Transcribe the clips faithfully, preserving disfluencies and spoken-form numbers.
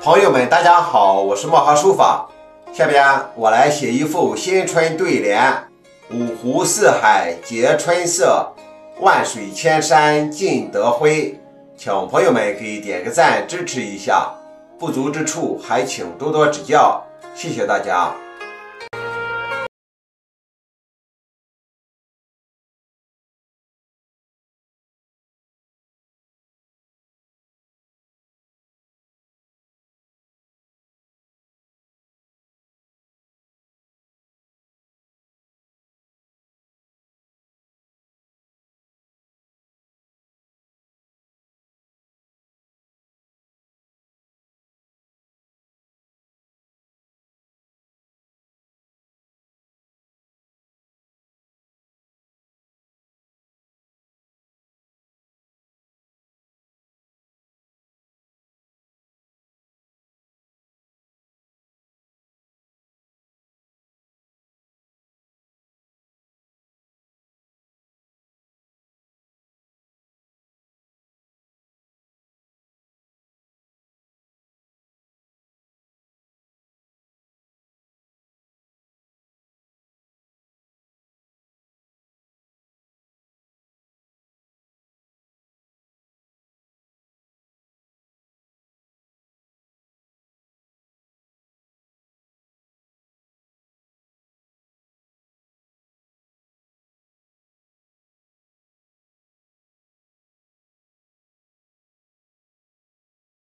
朋友们，大家好，我是墨哈书法。下边我来写一副新春对联：五湖四海皆春色，万水千山尽得辉。请朋友们给点个赞支持一下，不足之处还请多多指教，谢谢大家。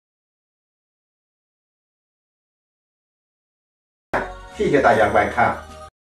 谢谢大家观看。